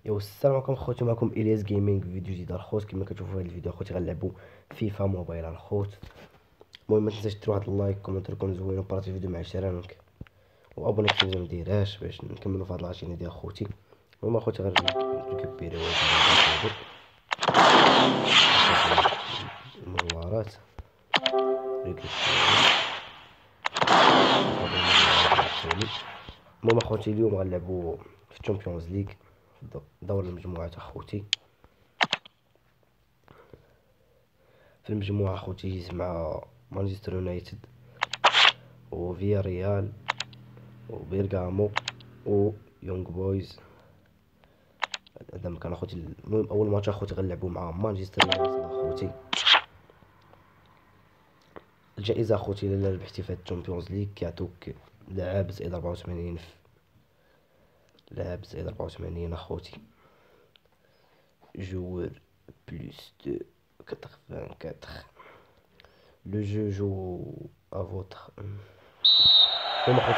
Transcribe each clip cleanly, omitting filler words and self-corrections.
يو السلام عليكم خوتي، معكم الياس جيمنج في فيديو جديد الخوت. كما كتشوفوا في هذا الفيديو اخوتي غنلعبوا فيفا موبايل الخوت. المهم ما تنساش دير واحد اللايك كومنتير يكون زوين وبارطاجي الفيديو مع جيرانك وابوني في القناه مديرهاش باش نكملوا في هاد العشيره ديال خوتي. المهم اخوتي غير نريكوبيريو هاد المهارات المهم اخوتي اليوم غنلعبوا في الشامبيونز ليغ في دور المجموعات اخوتي. في المجموعة اخوتي مع مانشستر يونايتد وفيا ريال وبيرغامو ويونغ بويز. هذا مكان اخوتي. المهم اول ماتش اخوتي غنلعبوا مع مانشستر يونايتد اخوتي. الجائزة اخوتي الا ربحتي في الشامبيونز ليغ كيعطوك لاعب زائد 84 لاعب زائد 84 اخوتي. joueur plus de 84. Le jeu joue à votre. المهم اخوتي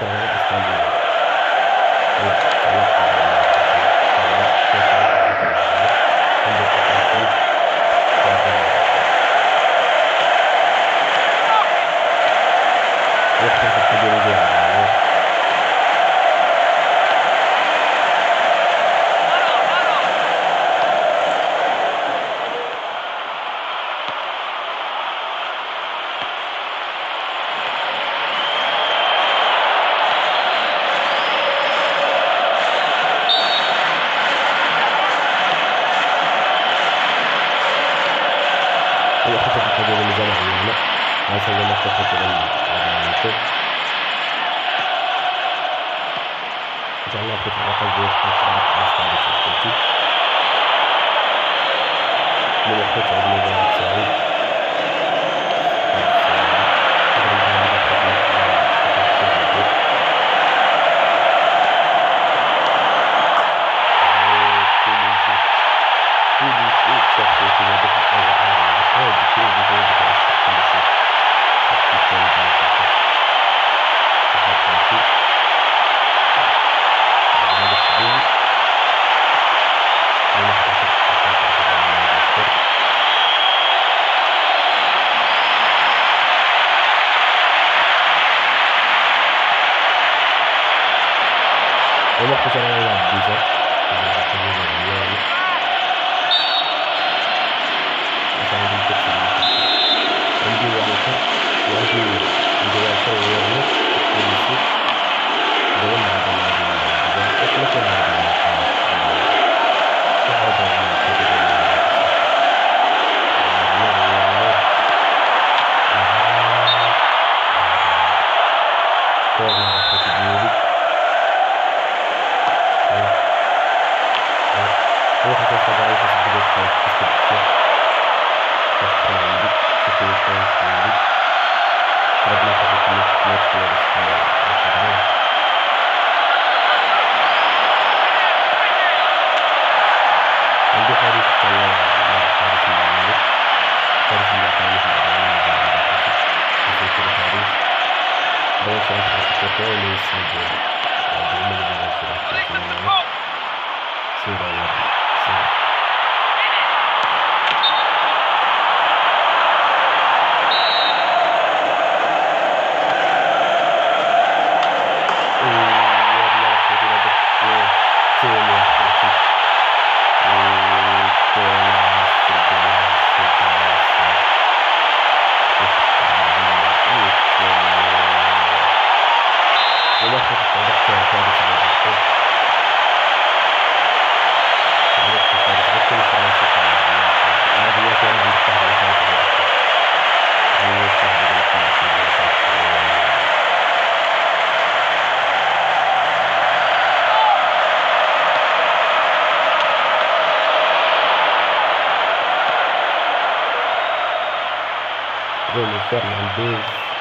Fernandes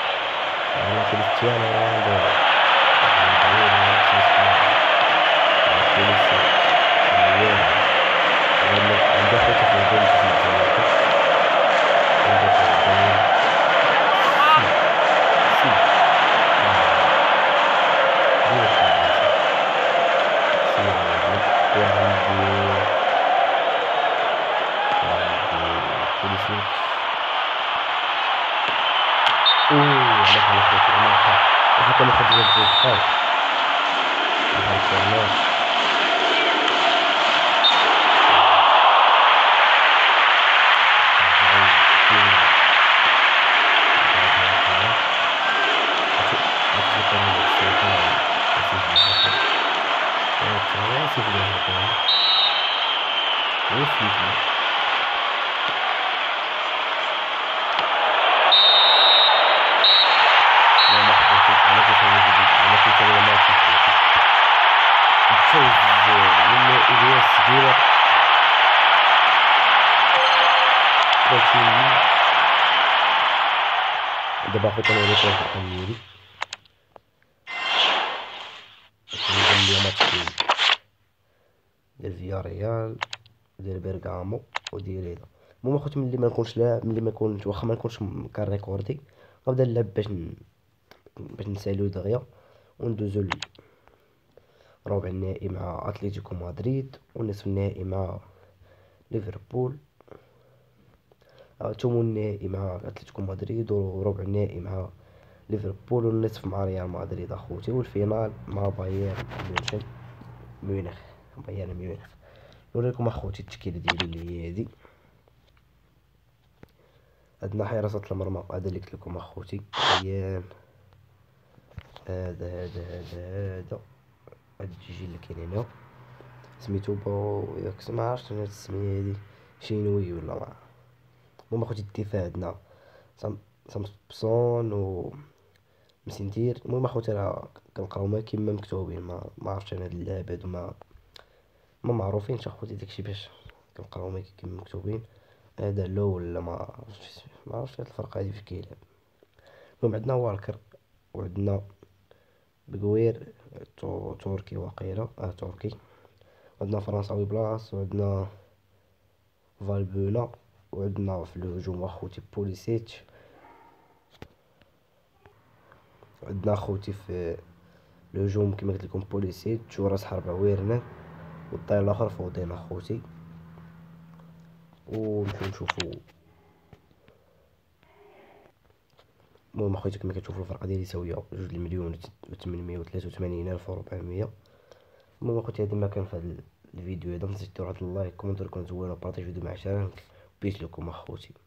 على كريستيانو رونالدو عنده الحكم ياخد جوج دقائق دخل الكورنر. من إلياس جيلر دابا خويا كنوريكم الفرقة ديالي اللي ماتش ديال فياريال ديال بيرغامو وديال هذا. المهم اخوتي ملي ما نكونش لاعب، ملي ما نكونش واخا ما نكونش كنريكوردي، غنبدا نلعب باش نساليو دغيا وندوزو ربع النهائي مع اتلتيكو مدريد والنصف النهائي مع ليفربول، ثمن النهائي مع اتلتيكو مدريد وربع النهائي مع ليفربول والنصف مع ريال مدريد اخوتي، والفينال مع بايرن ميونخ. بايرن ميونخ. نوريكم اخوتي التشكيله ديالي اللي هي هادي. عندنا حراسة المرمى هذا اللي قلت لكم اخوتي، ريان هذا هاد الجيل اللي كاين هنا سميتو ياك ما عرفتش انا السميه هادي شينوي ولا ما. المهم اخوتي الدفاع عندنا سامسون و مسنتير. المهم اخوتي راه كنقراو ما كيما مكتوبين، ما عرفتش انا هاد اللاعب هادو ما معروفينش اخوتي، داكشي باش كنقراو ما كيما مكتوبين. هذا لو ولا ما عرفتش هاد الفرقه هادي فاش كيلعب. المهم عندنا والكر وعندنا بقوير تركي واقيلا تركي، وعندنا فرنساوي بلاص، وعندنا فالبونا، وعندنا في الهجوم اخوتي بوليسيتش، عندنا اخوتي في الهجوم كما قلت لكم بوليسيتش، وراس حربة ويرنر، والطير الاخر فودين اخوتي. ونمشيو نشوفو. المهم اخوتي كما كتشوفوا الفرقه ديالي ساويه 2,883,400. المهم اخوتي هادي ما كان في هذا الفيديو هذا، متنساوش ديروا واحد اللايك كومنتير كون زوين وبارطاجيو الفيديو مع شرانك. بيس لكم اخوتي.